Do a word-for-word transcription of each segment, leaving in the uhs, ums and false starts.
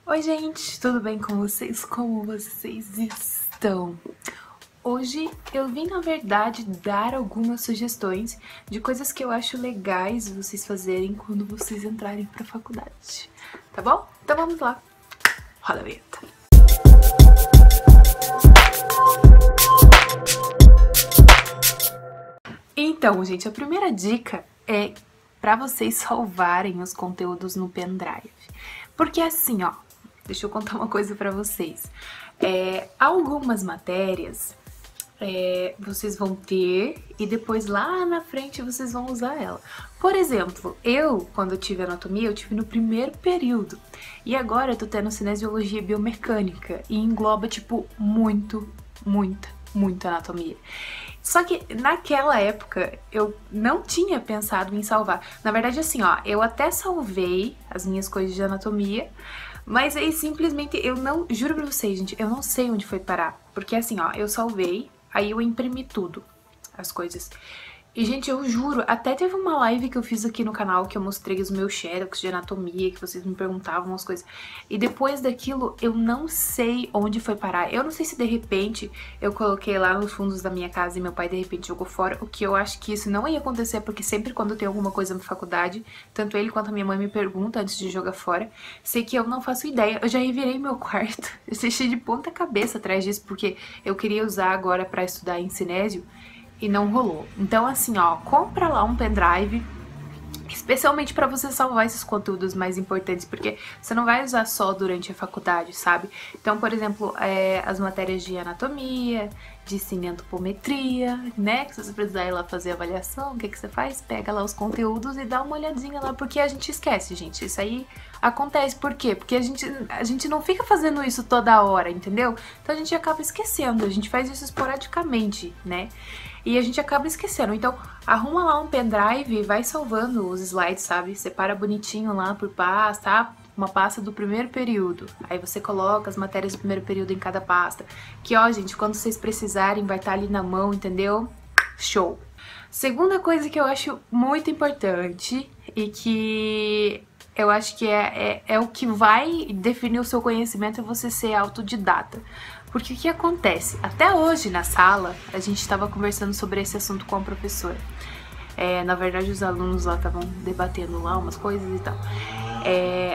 Oi gente, tudo bem com vocês? Como vocês estão? Hoje eu vim, na verdade, dar algumas sugestões de coisas que eu acho legais vocês fazerem quando vocês entrarem pra faculdade, tá bom? Então vamos lá, roda a vinheta. Então, gente, a primeira dica é pra vocês salvarem os conteúdos no pendrive. Porque assim, ó, deixa eu contar uma coisa pra vocês. É, algumas matérias é, vocês vão ter e depois lá na frente vocês vão usar ela. Por exemplo, eu, quando eu tive anatomia, eu tive no primeiro período. E agora eu tô tendo cinesiologia biomecânica e engloba, tipo, muito, muita, muita anatomia. Só que naquela época eu não tinha pensado em salvar. Na verdade, assim, ó, eu até salvei as minhas coisas de anatomia, mas aí simplesmente eu não, juro pra vocês, gente, eu não sei onde foi parar. Porque assim, ó, eu salvei, aí eu imprimi tudo, as coisas. E, gente, eu juro, até teve uma live que eu fiz aqui no canal que eu mostrei os meus xerox de anatomia, que vocês me perguntavam umas coisas. E depois daquilo, eu não sei onde foi parar. Eu não sei se, de repente, eu coloquei lá nos fundos da minha casa e meu pai, de repente, jogou fora. O que eu acho que isso não ia acontecer, porque sempre quando tem alguma coisa na faculdade, tanto ele quanto a minha mãe me perguntam antes de jogar fora. Sei que eu não faço ideia. Eu já revirei meu quarto. Eu deixei de ponta cabeça atrás disso, porque eu queria usar agora pra estudar em cinésio. E não rolou. Então, assim, ó, compra lá um pendrive, especialmente para você salvar esses conteúdos mais importantes, porque você não vai usar só durante a faculdade, sabe? Então, por exemplo, é, as matérias de anatomia, de cineantropometria, né? Que se você precisar ir lá fazer avaliação, o que que você faz? Pega lá os conteúdos e dá uma olhadinha lá, porque a gente esquece, gente. Isso aí acontece. Por quê? Porque a gente, a gente não fica fazendo isso toda hora, entendeu? Então a gente acaba esquecendo, a gente faz isso esporadicamente, né? E a gente acaba esquecendo. Então, arruma lá um pendrive e vai salvando os slides, sabe? Separa bonitinho lá por pasta, tá? Uma pasta do primeiro período. Aí você coloca as matérias do primeiro período em cada pasta. Que, ó, gente, quando vocês precisarem, vai estar ali na mão, entendeu? Show! Segunda coisa que eu acho muito importante e que eu acho que é, é, é o que vai definir o seu conhecimento é você ser autodidata. Porque o que acontece? Até hoje na sala, a gente estava conversando sobre esse assunto com a professora. É, na verdade, os alunos lá estavam debatendo lá umas coisas e tal. É,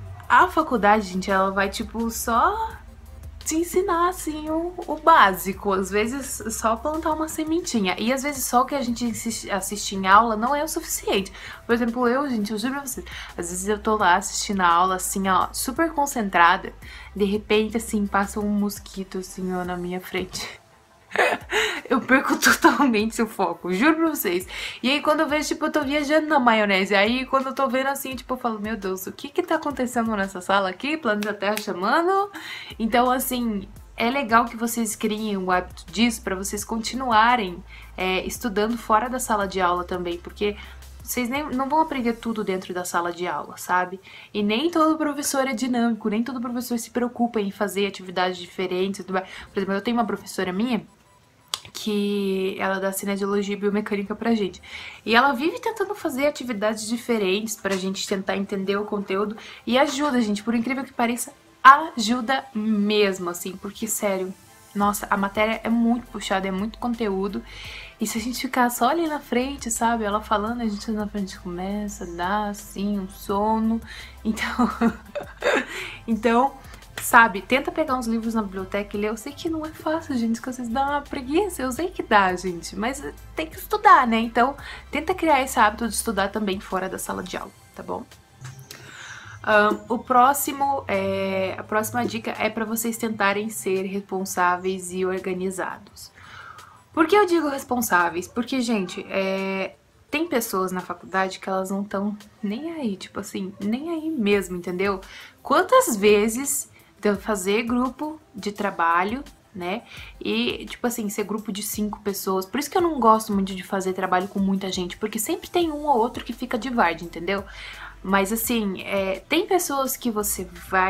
a faculdade, gente, ela vai, tipo, só te ensinar, assim, o, o básico. Às vezes, só plantar uma sementinha. E, às vezes, só o que a gente assiste, assiste em aula não é o suficiente. Por exemplo, eu, gente, eu juro pra vocês, às vezes eu tô lá assistindo a aula, assim, ó, super concentrada. De repente, assim, passa um mosquito, assim, ó, na minha frente. Eu perco totalmente o foco, juro pra vocês. E aí quando eu vejo, tipo, eu tô viajando na maionese. Aí quando eu tô vendo assim, tipo, eu falo, meu Deus, o que que tá acontecendo nessa sala aqui? Planeta Terra chamando. Então, assim, é legal que vocês criem o hábito disso pra vocês continuarem é, estudando fora da sala de aula também. Porque vocês nem, não vão aprender tudo dentro da sala de aula, sabe? E nem todo professor é dinâmico, nem todo professor se preocupa em fazer atividades diferentes. Por exemplo, eu tenho uma professora minha que ela dá cinesiologia e biomecânica pra gente. E ela vive tentando fazer atividades diferentes pra gente tentar entender o conteúdo e ajuda, gente, por incrível que pareça, ajuda mesmo, assim, porque, sério, nossa, a matéria é muito puxada, é muito conteúdo. E se a gente ficar só ali na frente, sabe, ela falando, a gente na frente começa a dar, assim, um sono. Então, então, sabe, tenta pegar uns livros na biblioteca e ler. Eu sei que não é fácil, gente, que vocês dão uma preguiça, eu sei que dá, gente, mas tem que estudar, né? Então, tenta criar esse hábito de estudar também fora da sala de aula, tá bom? Um, o próximo, é, a próxima dica é para vocês tentarem ser responsáveis e organizados. Por que eu digo responsáveis? Porque, gente, é, tem pessoas na faculdade que elas não estão nem aí, tipo assim, nem aí mesmo, entendeu? Quantas vezes de fazer grupo de trabalho, né? E, tipo assim, ser grupo de cinco pessoas. Por isso que eu não gosto muito de fazer trabalho com muita gente, porque sempre tem um ou outro que fica de varde, entendeu? Mas, assim, é, tem pessoas que você vai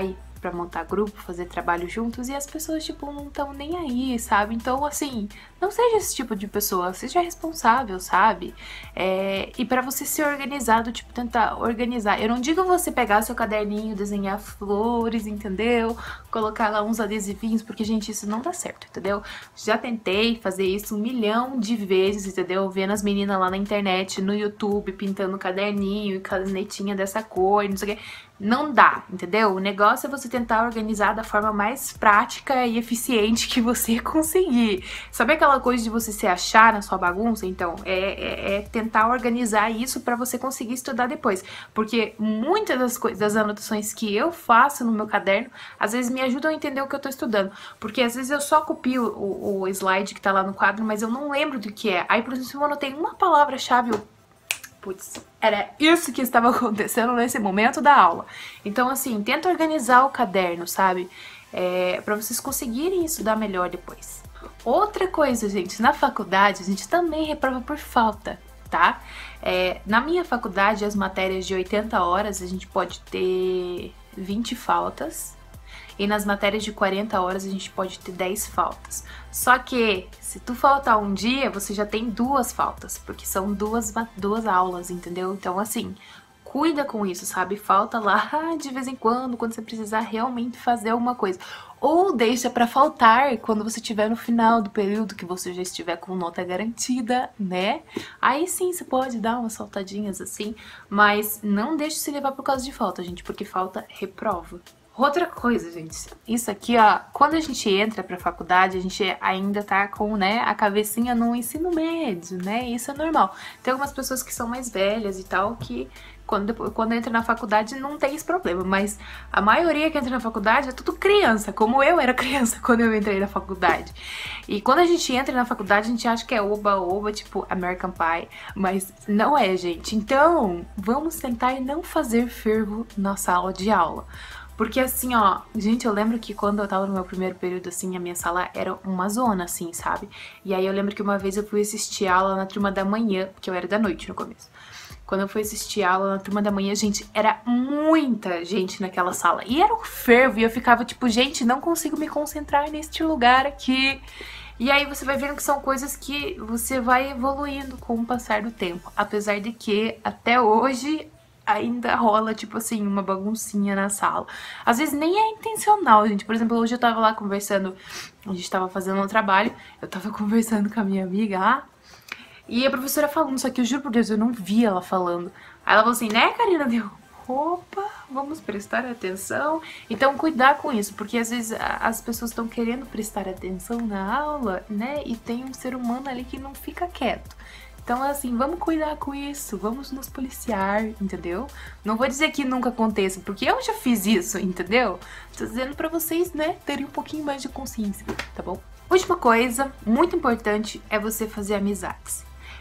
pra montar grupo, fazer trabalho juntos e as pessoas, tipo, não estão nem aí, sabe? Então, assim, não seja esse tipo de pessoa, seja responsável, sabe? É, e pra você ser organizado, tipo, tentar organizar. Eu não digo você pegar seu caderninho, desenhar flores, entendeu? Colocar lá uns adesivinhos, porque, gente, isso não dá certo, entendeu? Já tentei fazer isso um milhão de vezes, entendeu? Vendo as meninas lá na internet, no YouTube, pintando caderninho e canetinha dessa cor, não sei o que. Não dá, entendeu? O negócio é você tentar organizar da forma mais prática e eficiente que você conseguir. Sabe aquela coisa de você se achar na sua bagunça? Então, é, é, é tentar organizar isso pra você conseguir estudar depois. Porque muitas das coisas, das anotações que eu faço no meu caderno, às vezes me ajudam a entender o que eu tô estudando. Porque às vezes eu só copio o, o slide que tá lá no quadro, mas eu não lembro do que é. Aí, por exemplo, se eu anotei uma palavra-chave, eu... Putz, era isso que estava acontecendo nesse momento da aula. Então, assim, tenta organizar o caderno, sabe? É, pra vocês conseguirem estudar melhor depois. Outra coisa, gente, na faculdade a gente também reprova por falta, tá? É, na minha faculdade, as matérias de oitenta horas, a gente pode ter vinte faltas. E nas matérias de quarenta horas a gente pode ter dez faltas. Só que, se tu faltar um dia, você já tem duas faltas, porque são duas, duas aulas, entendeu? Então, assim, cuida com isso, sabe? Falta lá de vez em quando, quando você precisar realmente fazer alguma coisa. Ou deixa pra faltar quando você estiver no final do período, que você já estiver com nota garantida, né? Aí sim, você pode dar umas faltadinhas assim, mas não deixe se levar por causa de falta, gente, porque falta reprova. Outra coisa, gente, isso aqui, ó, quando a gente entra pra faculdade, a gente ainda tá com, né, a cabecinha no ensino médio, né, isso é normal. Tem algumas pessoas que são mais velhas e tal, que quando, quando entra na faculdade não tem esse problema, mas a maioria que entra na faculdade é tudo criança, como eu era criança quando eu entrei na faculdade. E quando a gente entra na faculdade, a gente acha que é oba-oba, tipo American Pie, mas não é, gente. Então, vamos tentar não fazer fervo na sala de aula. Porque assim, ó, gente, eu lembro que quando eu tava no meu primeiro período, assim, a minha sala era uma zona, assim, sabe? E aí eu lembro que uma vez eu fui assistir aula na turma da manhã, porque eu era da noite no começo. Quando eu fui assistir aula na turma da manhã, gente, era muita gente naquela sala. E era um fervo, e eu ficava tipo, gente, não consigo me concentrar neste lugar aqui. E aí você vai vendo que são coisas que você vai evoluindo com o passar do tempo. Apesar de que, até hoje, ainda rola, tipo assim, uma baguncinha na sala. Às vezes nem é intencional, gente. Por exemplo, hoje eu tava lá conversando, a gente tava fazendo um trabalho, eu tava conversando com a minha amiga lá, e a professora falando, só que eu juro por Deus, eu não vi ela falando. Aí ela falou assim, né, Karina? Deu, opa, vamos prestar atenção. Então, cuidar com isso, porque às vezes as pessoas estão querendo prestar atenção na aula, né, e tem um ser humano ali que não fica quieto. Então, assim, vamos cuidar com isso, vamos nos policiar, entendeu? Não vou dizer que nunca aconteça, porque eu já fiz isso, entendeu? Tô dizendo pra vocês, né, terem um pouquinho mais de consciência, tá bom? Última coisa, muito importante, é você fazer amizades.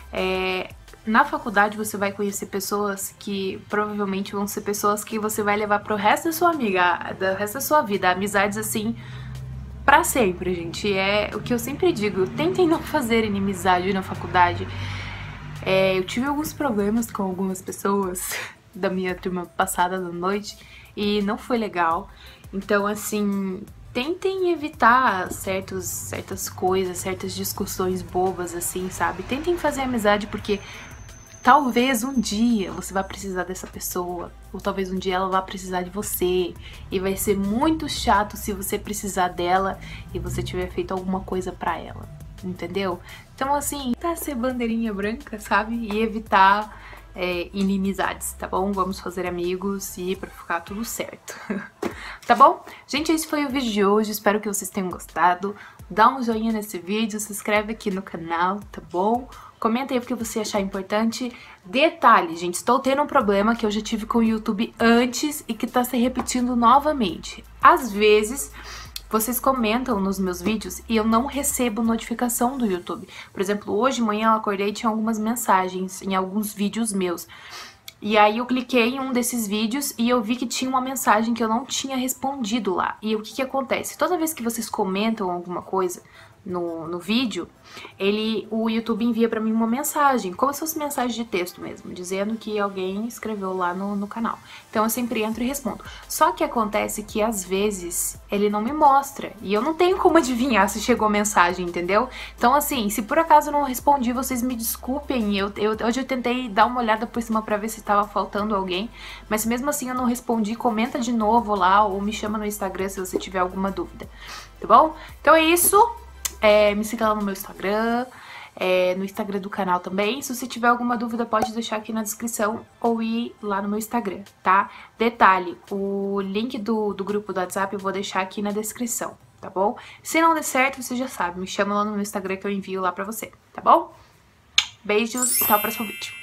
É, na faculdade você vai conhecer pessoas que provavelmente vão ser pessoas que você vai levar pro resto da sua amiga, do resto da sua vida. Amizades, assim, pra sempre, gente. É o que eu sempre digo, tentem não fazer inimizade na faculdade. É, eu tive alguns problemas com algumas pessoas da minha turma passada da noite e não foi legal. Então, assim, tentem evitar certos, certas coisas, certas discussões bobas, assim, sabe? Tentem fazer amizade porque talvez um dia você vai precisar dessa pessoa, ou talvez um dia ela vá precisar de você, e vai ser muito chato se você precisar dela e você tiver feito alguma coisa pra ela. Entendeu? Então, assim, tá ser bandeirinha branca, sabe? E evitar é, inimizades, tá bom? Vamos fazer amigos e pra ficar tudo certo. Tá bom? Gente, esse foi o vídeo de hoje. Espero que vocês tenham gostado. Dá um joinha nesse vídeo, se inscreve aqui no canal, tá bom? Comenta aí o que você achar importante. Detalhe, gente, estou tendo um problema que eu já tive com o YouTube antes e que tá se repetindo novamente. Às vezes vocês comentam nos meus vídeos e eu não recebo notificação do YouTube. Por exemplo, hoje de manhã eu acordei e tinha algumas mensagens em alguns vídeos meus. E aí eu cliquei em um desses vídeos e eu vi que tinha uma mensagem que eu não tinha respondido lá. E o que que acontece? Toda vez que vocês comentam alguma coisa no, no vídeo, ele, o YouTube envia pra mim uma mensagem, como se fosse mensagem de texto mesmo, dizendo que alguém escreveu lá no, no canal. Então eu sempre entro e respondo. Só que acontece que às vezes ele não me mostra, e eu não tenho como adivinhar se chegou mensagem, entendeu? Então assim, se por acaso eu não respondi, vocês me desculpem, eu, eu, hoje eu tentei dar uma olhada por cima pra ver se tava faltando alguém, mas mesmo assim eu não respondi, comenta de novo lá, ou me chama no Instagram se você tiver alguma dúvida, tá bom? Então é isso. É, me siga lá no meu Instagram, é, no Instagram do canal também. Se você tiver alguma dúvida, pode deixar aqui na descrição ou ir lá no meu Instagram, tá? Detalhe, o link do, do grupo do WhatsApp eu vou deixar aqui na descrição, tá bom? Se não der certo, você já sabe, me chama lá no meu Instagram que eu envio lá pra você, tá bom? Beijos e até o próximo vídeo.